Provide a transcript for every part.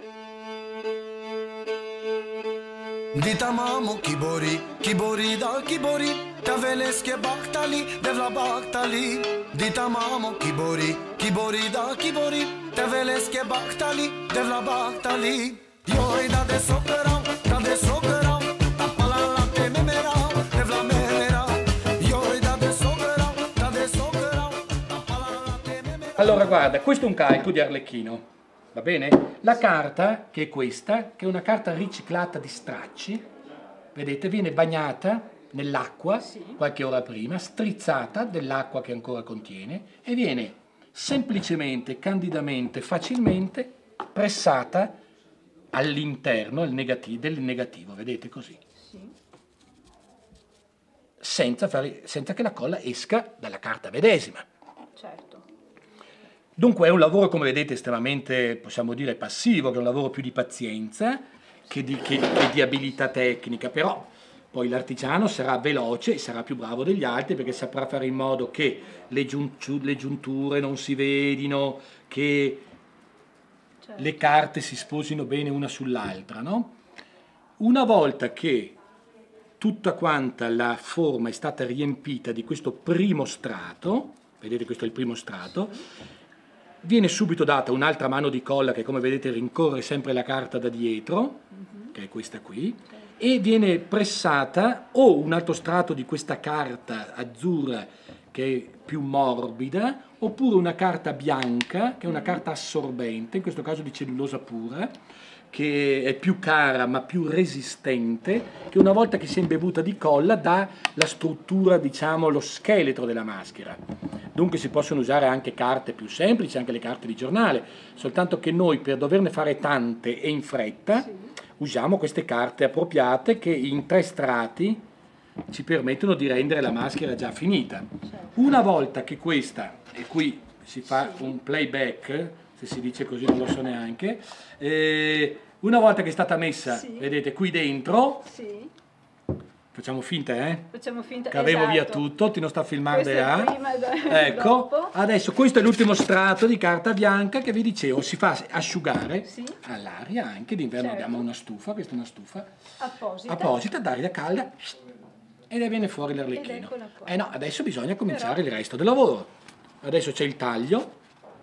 Di tamamo kibori da kibori, taveles ke baktali, devla baktali. Di tamamo kibori da kibori, taveles ke baktali, devla baktali. Yoi da de sokerau, tapala te memera, devla memera. Yoi da de sokerau, tapala te memera. Allora guarda, questo è un calco di Arlecchino. Va bene? La carta, che è questa, che è una carta riciclata di stracci, vedete, viene bagnata nell'acqua qualche ora prima, strizzata dell'acqua che ancora contiene e viene semplicemente, candidamente, facilmente pressata all'interno del negativo, vedete così? Senza che la colla esca dalla carta medesima. Certo. Dunque è un lavoro, come vedete, estremamente, possiamo dire, passivo, che è un lavoro più di pazienza che di abilità tecnica, però poi l'artigiano sarà veloce e sarà più bravo degli altri perché saprà fare in modo che le giunture non si vedino, che le carte si sposino bene una sull'altra, no? Una volta che tutta quanta la forma è stata riempita di questo primo strato, vedete questo è il primo strato, viene subito data un'altra mano di colla che come vedete rincorre sempre la carta da dietro, che è questa qui, e viene pressata o un altro strato di questa carta azzurra che è più morbida, oppure una carta bianca che è una carta assorbente, in questo caso di cellulosa pura, che è più cara ma più resistente, che una volta che si è imbevuta di colla dà la struttura, diciamo, lo scheletro della maschera. Dunque si possono usare anche carte più semplici, anche le carte di giornale, soltanto che noi per doverne fare tante e in fretta usiamo queste carte appropriate che in 3 strati ci permettono di rendere la maschera già finita. Una volta che questa, e qui si fa un playback, se si dice così non lo so neanche, una volta che è stata messa, vedete, qui dentro, facciamo finta, Facciamo finta, che avevo via tutto, ti non sta filmando, ecco, dopo. adesso questo è l'ultimo strato di carta bianca che vi dicevo, si fa asciugare all'aria anche, d'inverno abbiamo una stufa, questa è una stufa apposita, d'aria calda, ed viene fuori l'Arlecchino. No, adesso bisogna cominciare il resto del lavoro. Adesso c'è il taglio,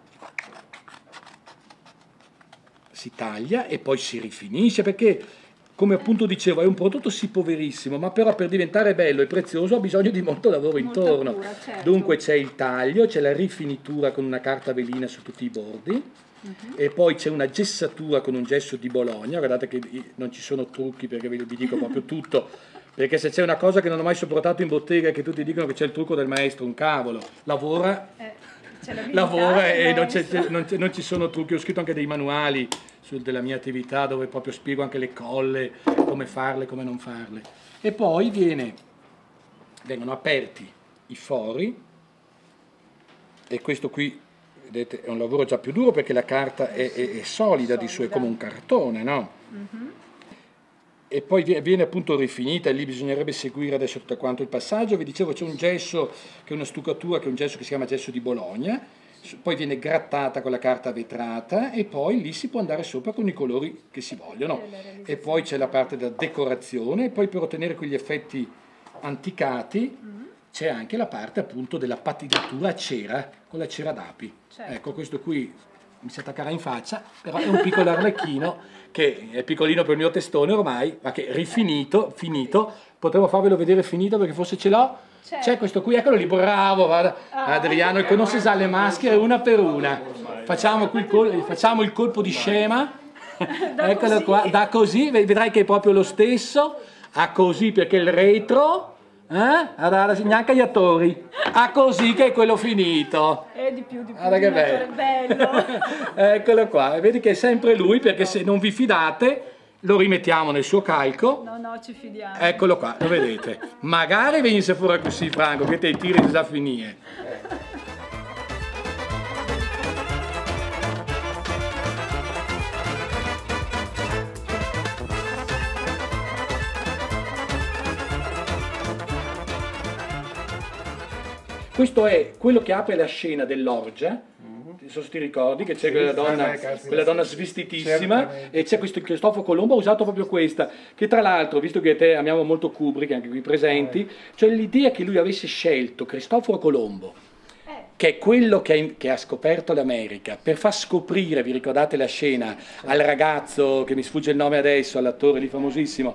si taglia e poi si rifinisce perché, come appunto dicevo, è un prodotto sì poverissimo, ma però per diventare bello e prezioso ha bisogno di molto lavoro intorno. Cura, certo. Dunque c'è il taglio, c'è la rifinitura con una carta velina su tutti i bordi, e poi c'è una gessatura con un gesso di Bologna. Guardate che non ci sono trucchi perché vi dico proprio tutto, perché se c'è una cosa che non ho mai sopportato in bottega è che tutti dicono che c'è il trucco del maestro, un cavolo, lavora e non ci sono trucchi. Ho scritto anche dei manuali della mia attività dove proprio spiego anche le colle, come farle, come non farle. E poi vengono aperti i fori, e questo qui, vedete, è un lavoro già più duro perché la carta è solida di suo, è come un cartone, no? E poi viene appunto rifinita, e lì bisognerebbe seguire adesso tutto quanto il passaggio. Vi dicevo, c'è un gesso che è una stuccatura, che è un gesso che si chiama gesso di Bologna, poi viene grattata con la carta vetrata e poi lì si può andare sopra con i colori che si vogliono. E poi c'è la parte della decorazione, e poi per ottenere quegli effetti anticati c'è anche la parte appunto della patinatura a cera, con la cera d'api. Ecco, questo qui mi si attaccherà in faccia, però è un piccolo Arlecchino che è piccolino per il mio testone ormai, ma che finito, potremmo farvelo vedere finito perché forse ce l'ho. C'è questo qui, eccolo lì, bravo, guarda, Adriano, che non si sa le maschere una per una. Facciamo il colpo di scema, eccolo qua, da così, vedrai che è proprio lo stesso, a così perché il retro, neanche gli attori, a così che è quello finito. Di più, guarda che bello. Eccolo qua, vedi che è sempre lui, perché se non vi fidate lo rimettiamo nel suo calco. No, ci fidiamo. Eccolo qua, lo vedete. Magari venisse fuori così, Franco, che te tiri già a finire. Questo è quello che apre la scena dell'orgia, non so se ti ricordi che c'è quella donna svestitissima, e c'è questo Cristoforo Colombo ha usato proprio questa, che tra l'altro, visto che te amiamo molto Kubrick, anche qui presenti, cioè l'idea che lui avesse scelto Cristoforo Colombo, che è quello che ha scoperto l'America, per far scoprire, vi ricordate la scena, al ragazzo, che mi sfugge il nome adesso, all'attore lì famosissimo,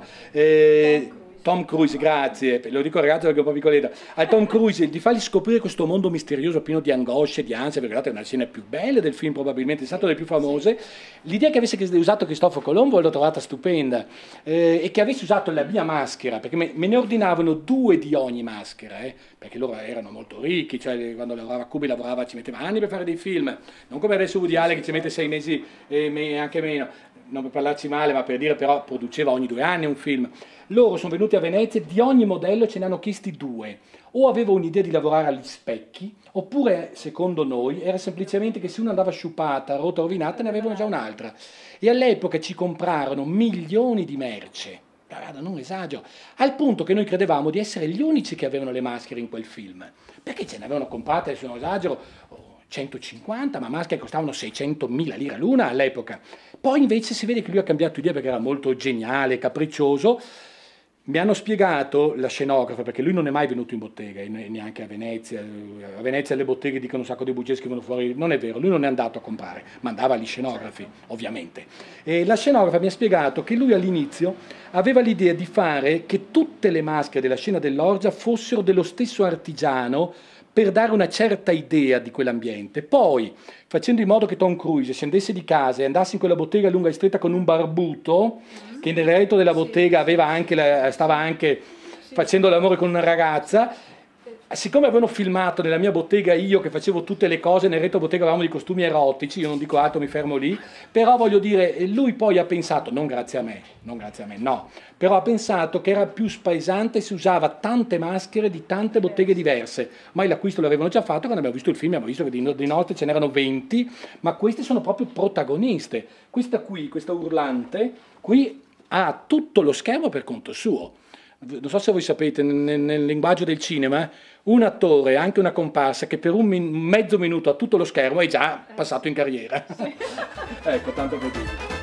Tom Cruise, grazie, lo dico al ragazzo perché è un po' piccoletta, a Tom Cruise, di fargli scoprire questo mondo misterioso pieno di angosce e di ansia, perché guardate, è una scena più belle del film, probabilmente è stata delle più famose. L'idea che avesse usato Cristoforo Colombo l'ho trovata stupenda, e che avesse usato la mia maschera, perché me ne ordinavano 2 di ogni maschera, perché loro erano molto ricchi, cioè quando lavorava a Kubrick lavorava, ci metteva anni per fare dei film, non come adesso Woody Allen che ci mette 6 mesi e anche meno, non per parlarci male, ma per dire, però produceva ogni 2 anni un film. Loro sono venuti a Venezia, di ogni modello ce ne hanno chiesti 2. O aveva un'idea di lavorare agli specchi, oppure, secondo noi, era semplicemente che se una andava sciupata, rotta, rovinata, ne avevano già un'altra. E all'epoca ci comprarono milioni di merce. Guarda, non esagero, al punto che noi credevamo di essere gli unici che avevano le maschere in quel film, perché ce ne avevano comprate, adesso non esagero, 150, ma maschere costavano 600.000 lire l'una all'epoca. Poi invece si vede che lui ha cambiato idea perché era molto geniale, capriccioso. Mi hanno spiegato la scenografa, perché lui non è mai venuto in bottega, neanche a Venezia. A Venezia le botteghe dicono un sacco di bugie, scrivono fuori. Non è vero, lui non è andato a comprare, mandava gli scenografi, ovviamente. E la scenografa mi ha spiegato che lui all'inizio aveva l'idea di fare che tutte le maschere della scena dell'orgia fossero dello stesso artigiano, per dare una certa idea di quell'ambiente. Poi, facendo in modo che Tom Cruise scendesse di casa e andasse in quella bottega lunga e stretta con un barbuto, che nel retro della bottega stava anche facendo l'amore con una ragazza, siccome avevano filmato nella mia bottega io che facevo tutte le cose, nel retro bottega avevamo dei costumi erotici, io non dico altro, mi fermo lì, però voglio dire, lui poi ha pensato, non grazie a me, no, però ha pensato che era più spaesante, si usava tante maschere di tante botteghe diverse, ma l'acquisto l'avevano già fatto, quando abbiamo visto il film abbiamo visto che di notte ce n'erano 20, ma queste sono proprio protagoniste. Questa qui, questa urlante, qui ha tutto lo schermo per conto suo. Non so se voi sapete, nel linguaggio del cinema, un attore, anche una comparsa, che per mezzo minuto ha tutto lo schermo è già passato in carriera. Ecco, tanto per dire.